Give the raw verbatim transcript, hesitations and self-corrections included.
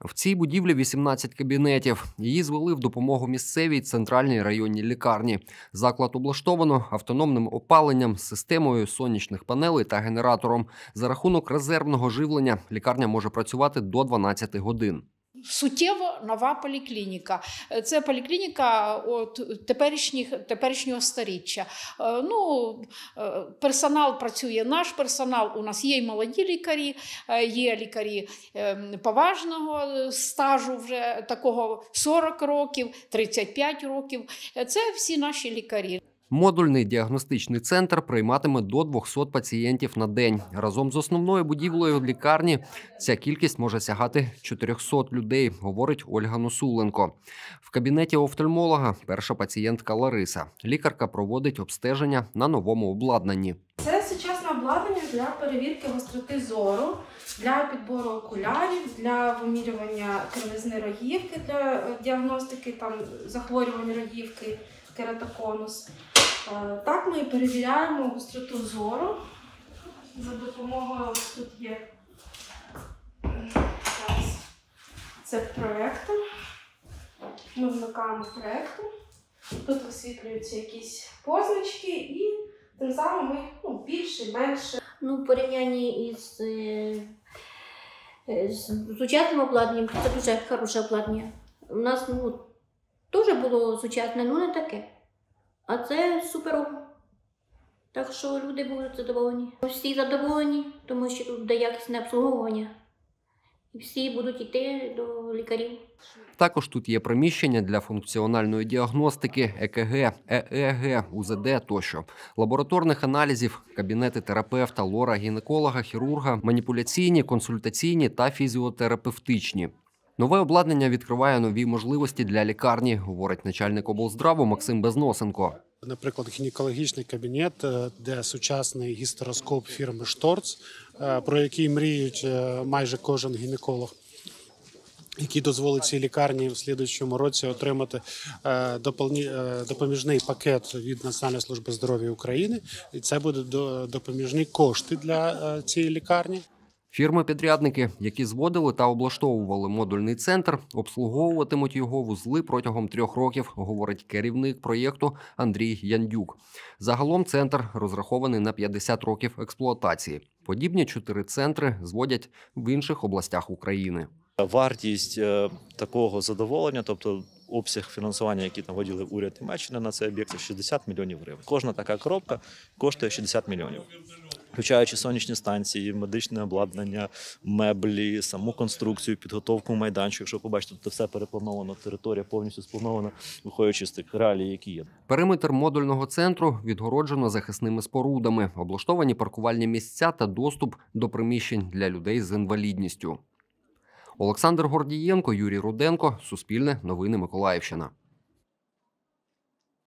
В цій будівлі вісімнадцять кабінетів. Її звели в допомогу місцевій центральній районній лікарні. Заклад облаштовано автономним опаленням, системою сонячних панелей та генератором. За рахунок резервного живлення лікарня може працювати до дванадцяти годин. Суттєво нова поліклініка. Це поліклініка от теперішніх, теперішнього сторіччя. Ну, персонал працює, наш персонал, у нас є і молоді лікарі, є лікарі поважного стажу, вже такого сорок років, тридцять п'ять років. Це всі наші лікарі. Модульний діагностичний центр прийматиме до двохсот пацієнтів на день. Разом з основною будівлею лікарні ця кількість може сягати чотирьохсот людей, говорить Ольга Носуленко. В кабінеті офтальмолога перша пацієнтка Лариса. Лікарка проводить обстеження на новому обладнанні. Це сучасне обладнання для перевірки гостроти зору, для підбору окулярів, для вимірювання кривизни рогівки, для діагностики там, захворювань рогівки, кератоконус. Так ми перевіряємо гостроту зору за допомогою, ось тут є зараз, це проектор. Ми вмикаємо проектор, тут висвітлюються якісь позначки і тим самим ми ну, більше, менше. Ну, в порівнянні із з сучасним обладнанням, це дуже хороше обладнання. У нас ну, теж було сучасне, але не таке. А це суперово. Так що люди будуть задоволені. Всі задоволені, тому що тут буде якісне обслуговування. І всі будуть йти до лікарів. Також тут є приміщення для функціональної діагностики, е ке ге, е е ге, у зет де тощо, лабораторних аналізів, кабінети терапевта, лора, гінеколога, хірурга, маніпуляційні, консультаційні та фізіотерапевтичні. Нове обладнання відкриває нові можливості для лікарні, говорить начальник облздраву Максим Безносенко. Наприклад, гінекологічний кабінет, де сучасний гістероскоп фірми «Шторц», про який мріють майже кожен гінеколог, який дозволить цій лікарні в слідуючому році отримати допоміжний пакет від Національної служби здоров'я України. І це будуть допоміжні кошти для цієї лікарні. Фірми-підрядники, які зводили та облаштовували модульний центр, обслуговуватимуть його вузли протягом трьох років, говорить керівник проєкту Андрій Яндюк. Загалом центр розрахований на п'ятдесят років експлуатації. Подібні чотири центри зводять в інших областях України. Вартість такого задоволення, тобто обсяг фінансування, який там виділив уряд Німеччини на цей об'єкт, шістдесят мільйонів гривень. Кожна така коробка коштує шістдесят мільйонів. Включаючи сонячні станції, медичне обладнання, меблі, саму конструкцію, підготовку майданчику. Якщо побачите, тут все переплановано, територія повністю спланована, виходячи з тих реалій, які є. Периметр модульного центру відгороджено захисними спорудами, облаштовані паркувальні місця та доступ до приміщень для людей з інвалідністю. Олександр Гордієнко, Юрій Руденко, Суспільне, Новини Миколаївщина.